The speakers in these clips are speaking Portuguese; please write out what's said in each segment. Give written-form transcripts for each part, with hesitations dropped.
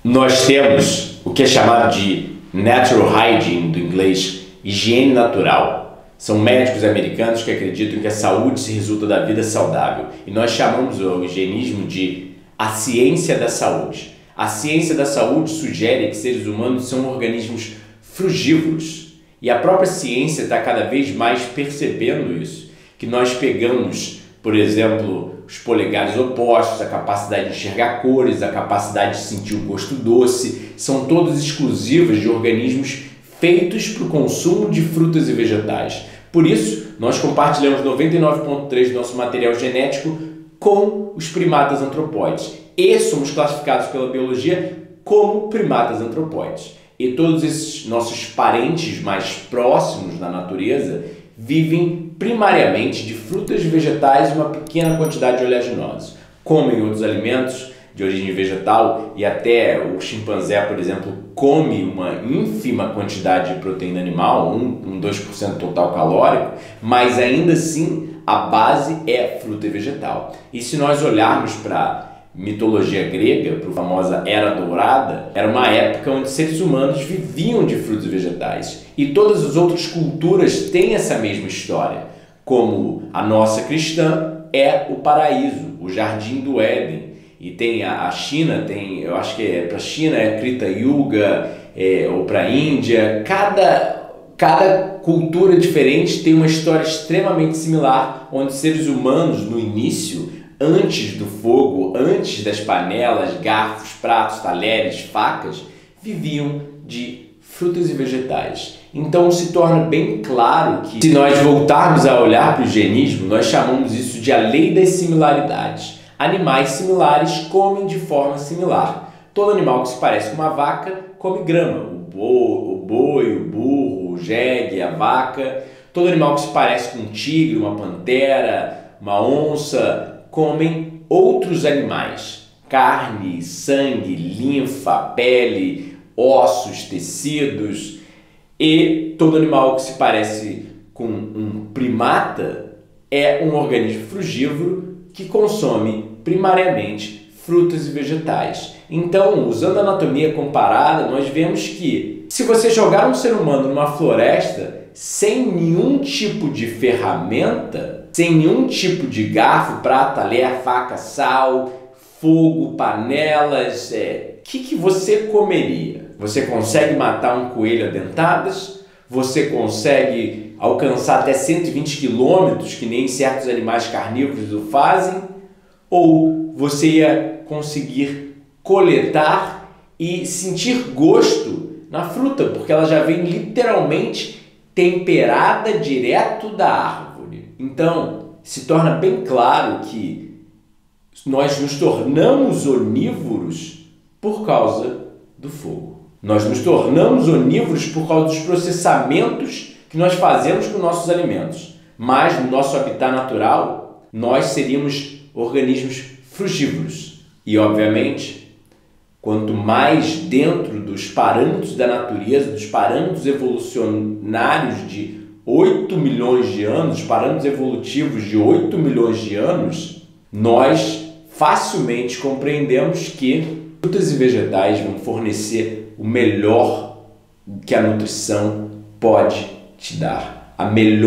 Nós temos o que é chamado de natural hygiene, do inglês, higiene natural. São médicos americanos que acreditam que a saúde se resulta da vida saudável. E nós chamamos o higienismo de a ciência da saúde. A ciência da saúde sugere que seres humanos são organismos frugívoros. E a própria ciência está cada vez mais percebendo isso. Que nós pegamos, por exemplo, os polegares opostos, a capacidade de enxergar cores, a capacidade de sentir o gosto doce, são todas exclusivas de organismos feitos para o consumo de frutas e vegetais. Por isso, nós compartilhamos 99,3% do nosso material genético com os primatas antropóides e somos classificados pela biologia como primatas antropóides. E todos esses nossos parentes mais próximos na natureza vivem primariamente de frutas e vegetais e uma pequena quantidade de oleaginosos. Comem outros alimentos de origem vegetal e até o chimpanzé, por exemplo, come uma ínfima quantidade de proteína animal, 2% total calórico, mas ainda assim a base é fruta e vegetal. E se nós olharmos para mitologia grega, para a famosa Era Dourada, era uma época onde seres humanos viviam de frutos e vegetais. E todas as outras culturas têm essa mesma história. Como a nossa cristã é o paraíso, o jardim do Éden. E tem a China, eu acho que para a China é Krita Yuga, ou para a Índia. Cada cultura diferente tem uma história extremamente similar, onde seres humanos no início, antes do fogo, antes das panelas, garfos, pratos, talheres, facas, viviam de frutas e vegetais. Então se torna bem claro que, se nós voltarmos a olhar para o higienismo, nós chamamos isso de a lei das similaridades. Animais similares comem de forma similar. Todo animal que se parece com uma vaca come grama. O boi, o burro, o jegue, a vaca. Todo animal que se parece com um tigre, uma pantera, uma onça, comem outros animais, carne, sangue, linfa, pele, ossos, tecidos. E todo animal que se parece com um primata é um organismo frugívoro que consome primariamente frutas e vegetais. Então, usando a anatomia comparada, nós vemos que se você jogar um ser humano numa floresta sem nenhum tipo de ferramenta, sem nenhum tipo de garfo, prato, talher, faca, sal, fogo, panelas, que você comeria? Você consegue matar um coelho a dentadas? Você consegue alcançar até 120 quilômetros, que nem certos animais carnívoros o fazem? Ou você ia conseguir coletar e sentir gosto na fruta, porque ela já vem literalmente temperada direto da árvore? Então, se torna bem claro que nós nos tornamos onívoros por causa do fogo. Nós nos tornamos onívoros por causa dos processamentos que nós fazemos com nossos alimentos. Mas no nosso habitat natural, nós seríamos organismos frugívoros. E, obviamente, quanto mais dentro dos parâmetros da natureza, dos parâmetros evolucionários de 8 milhões de anos, parâmetros evolutivos de 8 milhões de anos, nós facilmente compreendemos que frutas e vegetais vão fornecer o melhor que a nutrição pode te dar.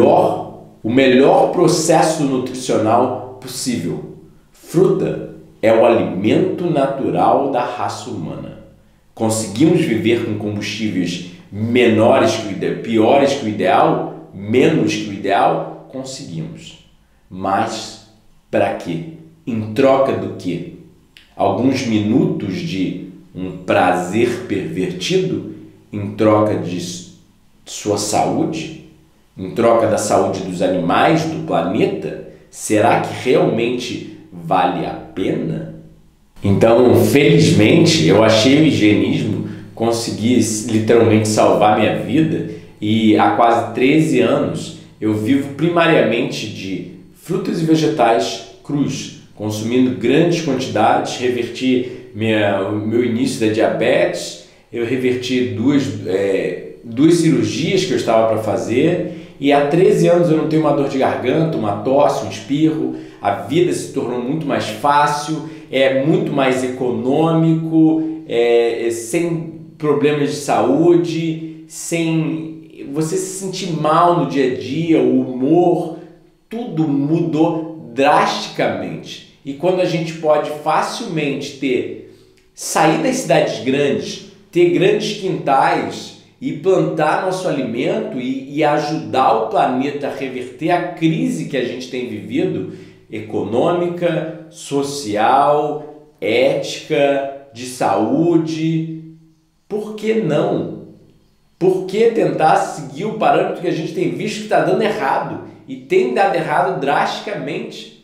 O melhor processo nutricional possível. Fruta é o alimento natural da raça humana. Conseguimos viver com combustíveis menores que o ideal, piores que o ideal, menos que o ideal? Conseguimos. Mas para quê? Em troca do quê? Alguns minutos de um prazer pervertido? Em troca de sua saúde? Em troca da saúde dos animais, do planeta? Será que realmente vale a pena? Então, felizmente, eu achei o higienismo, consegui literalmente salvar minha vida, e há quase 13 anos eu vivo primariamente de frutas e vegetais crus, consumindo grandes quantidades. Reverti o meu início da diabetes, eu reverti duas cirurgias que eu estava para fazer, e há 13 anos eu não tenho uma dor de garganta, uma tosse, um espirro. A vida se tornou muito mais fácil, é muito mais econômico, sem problemas de saúde, sem você se sentir mal no dia a dia, o humor, tudo mudou drasticamente. E quando a gente pode facilmente sair das cidades grandes, ter grandes quintais e plantar nosso alimento e ajudar o planeta a reverter a crise que a gente tem vivido, econômica, social, ética, de saúde, por que não? Por que tentar seguir o parâmetro que a gente tem visto que está dando errado? E tem dado errado drasticamente.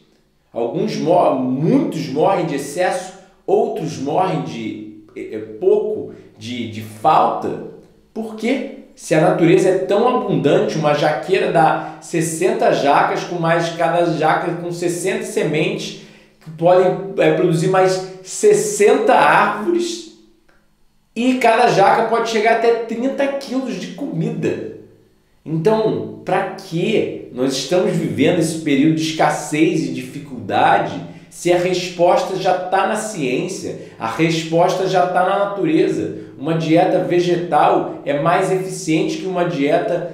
Muitos morrem de excesso, outros morrem de pouco, de falta. Por quê? Se a natureza é tão abundante, uma jaqueira dá 60 jacas, com mais cada jaca com 60 sementes, que podem produzir mais 60 árvores, e cada jaca pode chegar até 30 quilos de comida. Então, para que nós estamos vivendo esse período de escassez e dificuldade se a resposta já está na ciência, a resposta já está na natureza? Uma dieta vegetal é mais eficiente que uma dieta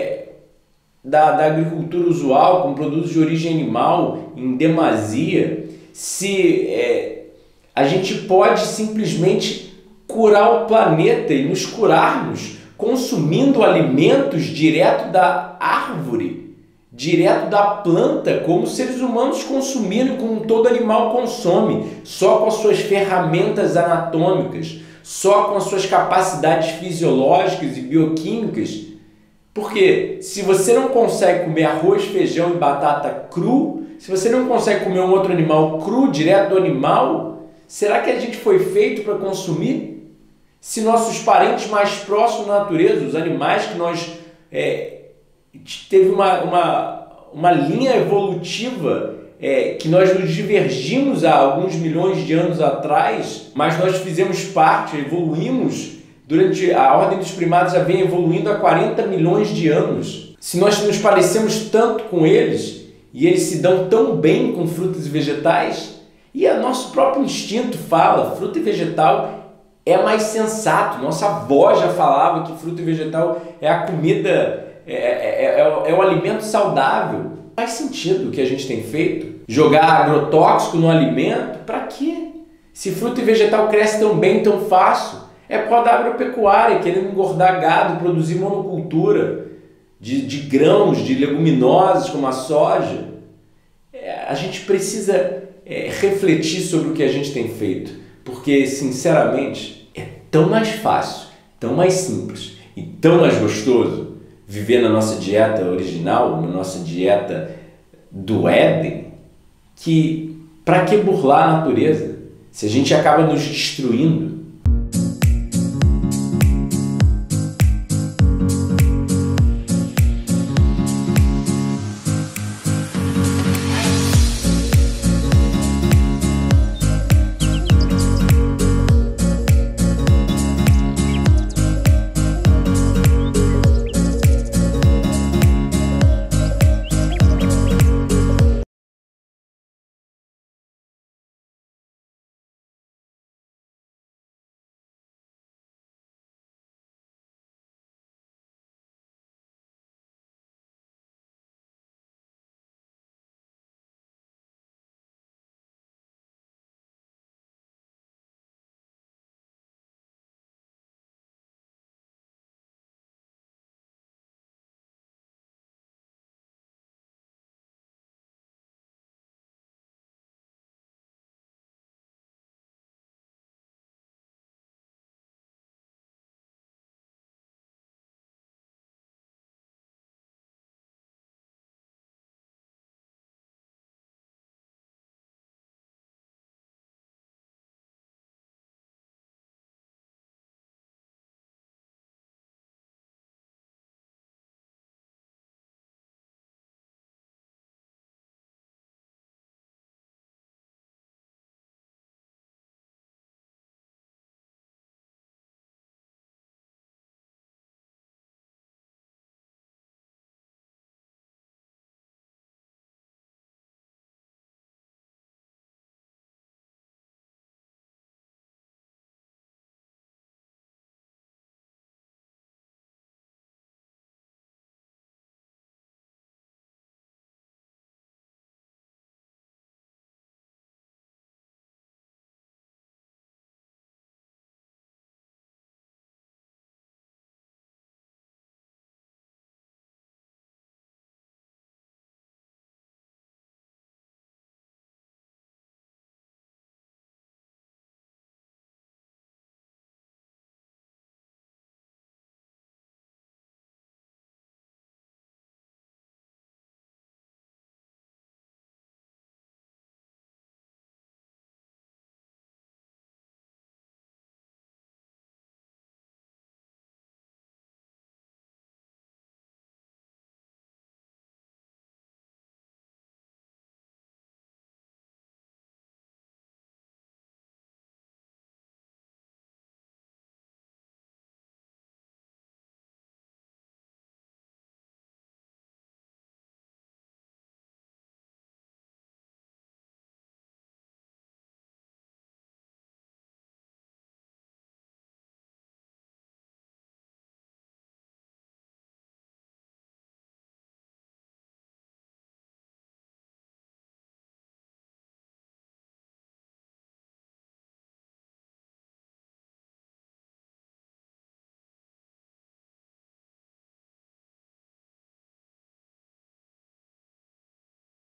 da agricultura usual, com produtos de origem animal em demasia. Se a gente pode simplesmente curar o planeta e nos curarmos consumindo alimentos direto da árvore, direto da planta, como os seres humanos consumiram, como todo animal consome, só com as suas ferramentas anatômicas, só com as suas capacidades fisiológicas e bioquímicas. Porque se você não consegue comer arroz, feijão e batata cru, se você não consegue comer um outro animal cru, direto do animal, será que a gente foi feito para consumir? Se nossos parentes mais próximos da natureza, os animais que nós teve uma linha evolutiva que nós nos divergimos há alguns milhões de anos atrás, mas nós fizemos parte, evoluímos, durante a ordem dos primatas já vem evoluindo há 40 milhões de anos. Se nós nos parecemos tanto com eles, e eles se dão tão bem com frutas e vegetais, e o nosso próprio instinto fala, fruta e vegetal é mais sensato. Nossa avó já falava que fruta e vegetal é a comida, é o alimento saudável. Faz sentido o que a gente tem feito? Jogar agrotóxico no alimento? Para quê? Se fruta e vegetal cresce tão bem, tão fácil, é por causa da agropecuária, querendo engordar gado, produzir monocultura de grãos, de leguminosas como a soja. A gente precisa refletir sobre o que a gente tem feito, porque, sinceramente, é tão mais fácil, tão mais simples e tão mais gostoso viver na nossa dieta original, na nossa dieta do Éden, que para que burlar a natureza se a gente acaba nos destruindo?